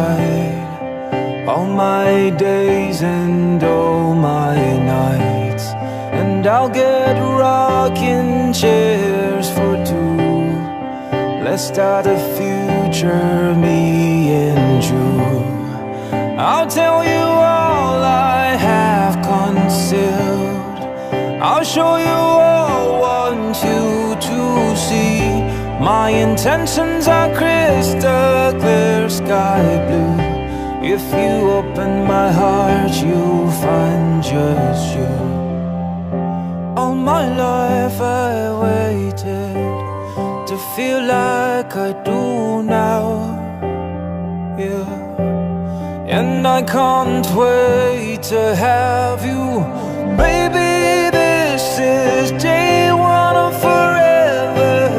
side, all my days and all my nights. And I'll get rocking chairs for two. Let's start a future, me and you. I'll tell you all I have concealed. I'll show you all I want you to see. My intentions are crystal clear, sky blue. If you open my heart, you'll find just you. All my life I waited to feel like I do now, yeah. And I can't wait to have you, baby. This is day one of forever.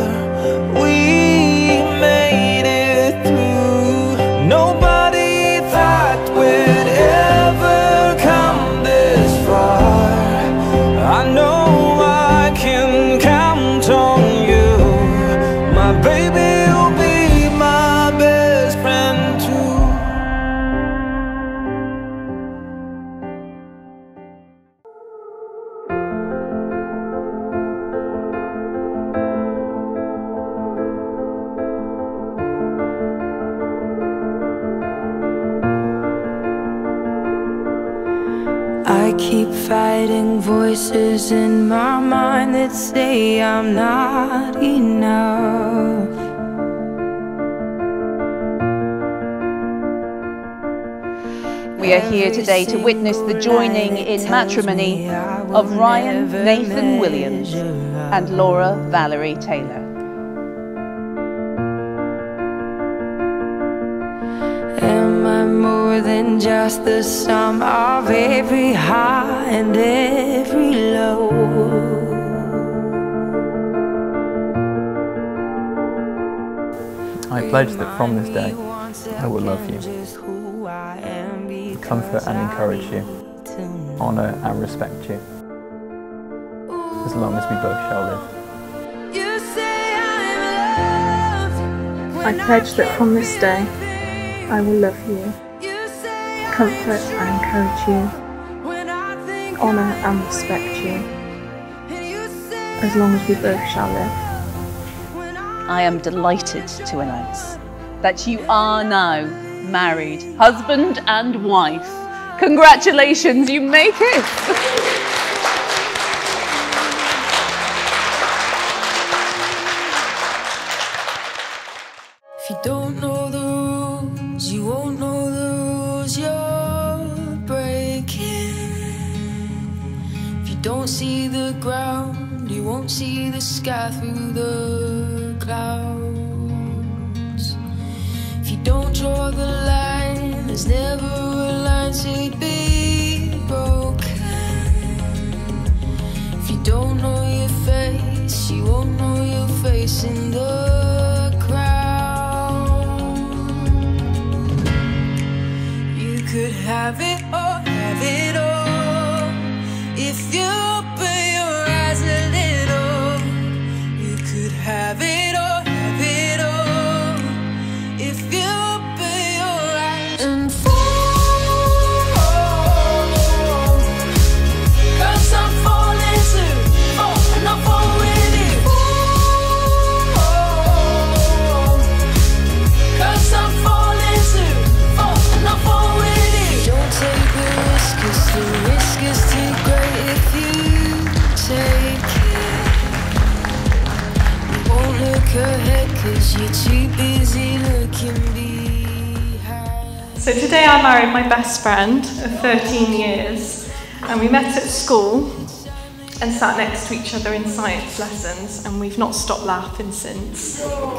We made it through. Nobody thought we'd ever come this far. I know I can count on you, my baby. You'll be my best friend too. I keep fighting voices in my mind that say I'm not enough. We are here today to witness the joining in matrimony of Ryan Nathan Williams and Laura Valerie Taylor. Am I more than just the sum of every high and every low? I pledge that from this day I will love you, comfort and encourage you, honour and respect you, as long as we both shall live. I pledge that from this day I will love you, comfort and encourage you, honour and respect you, as long as we both shall live. I am delighted to announce that you are now married, husband and wife. Congratulations, you make it! If you don't know the rules, you won't know the rules you're breaking. If you don't see the ground, you won't see the sky through the clouds. If you don't draw the line, there's never a line to be broken. If you don't know your face, you won't know your face in the crowd. You could have it or have it all if you open your eyes a little. You could have it or have it all if you open your eyes and fall. 'Cause I'm falling too, and I'm falling in. 'Cause I'm falling too, and I'm falling in. Don't take the risk, 'cause the risk is too great if you take it. You won't look ahead 'cause you're too busy looking behind. So today I married my best friend of 13 years, and we met at school and sat next to each other in science lessons, and we've not stopped laughing since.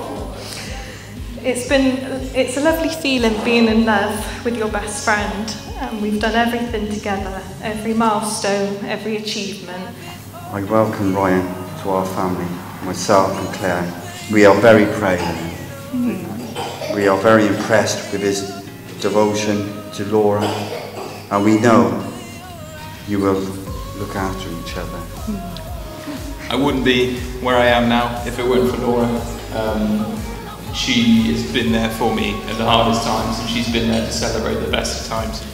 It's a lovely feeling being in love with your best friend, and we've done everything together, every milestone, every achievement. I welcome Ryan to our family, myself and Claire. We are very proud of him. We are very impressed with his devotion to Laura, and we know you will look after each other. I wouldn't be where I am now if it weren't for Laura. she has been there for me at the hardest times, and she's been there to celebrate the best of times.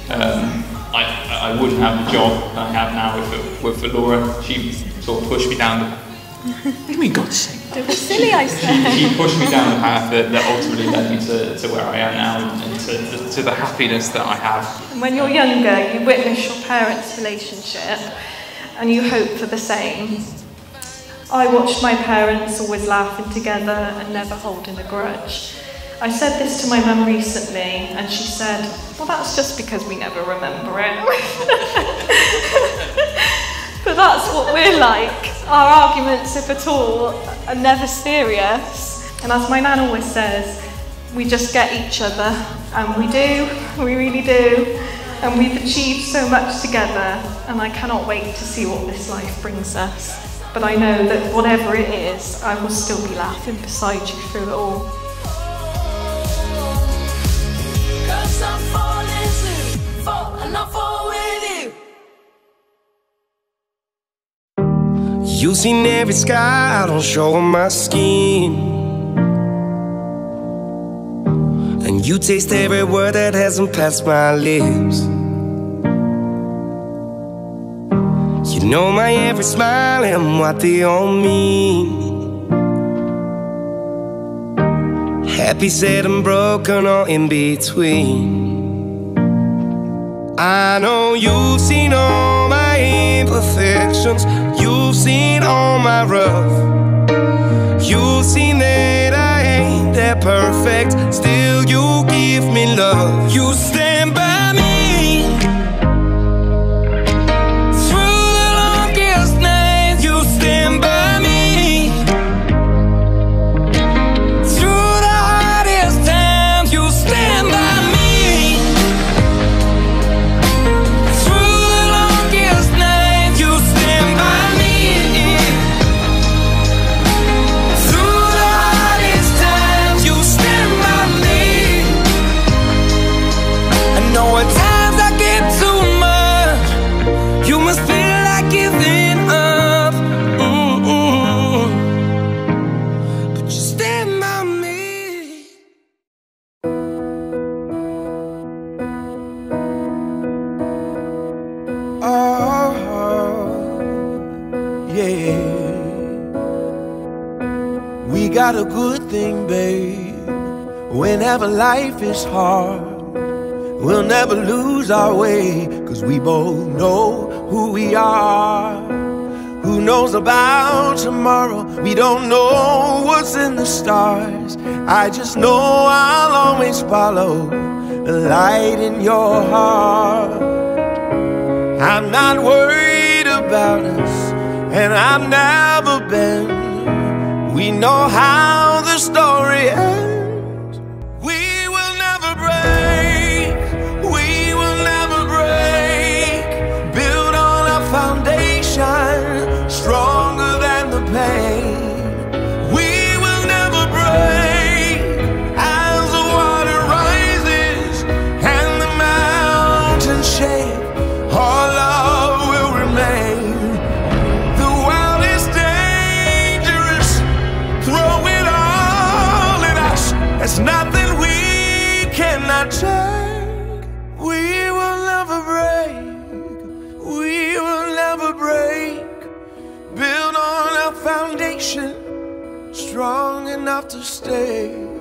I wouldn't have the job that I have now if it were for Laura. She sort of pushed me down the... What do you mean, God's sake? Don't be silly, I said. She pushed me down the path that ultimately led me to where I am now, and to the happiness that I have. When you're younger, you witness your parents' relationship and you hope for the same. I watched my parents always laughing together and never holding a grudge. I said this to my mum recently, and she said, well, that's just because we never remember it. But that's what we're like. Our arguments, if at all, are never serious. And as my nan always says, we just get each other. And we really do. And we've achieved so much together, and I cannot wait to see what this life brings us. But I know that whatever it is, I will still be laughing beside you through it all. 'Cause I'm falling to fall, and I fall with you. You've seen every scar on show on my skin, and you taste every word that hasn't passed my lips. You know my every smile and what they all mean. Happy, sad and broken, or in between. I know you've seen all my imperfections. You've seen all my rough. You've seen that I ain't that perfect. Still you give me love. You stand by me through the longest nights. You stand by me through the hardest times. You stand by me through the longest nights. You stand by me through the hardest times. You stand by me. I know at times I get too much. You must feel like giving up. But you stand by me. Oh, yeah. We got a good thing, babe. Whenever life is hard, we'll never lose our way, 'cause we both know who we are. Who knows about tomorrow? We don't know what's in the stars. I just know I'll always follow the light in your heart. I'm not worried about us, and I've never been. We know how the story ends. We will never break. We will never break. Build on a foundation stronger than the pain. We will never break. As the water rises and the mountains shake, our love will remain. The world is dangerous. Throw it all at us. There's nothing we cannot take. We will never break. We will never break. Build on a foundation strong enough to stay.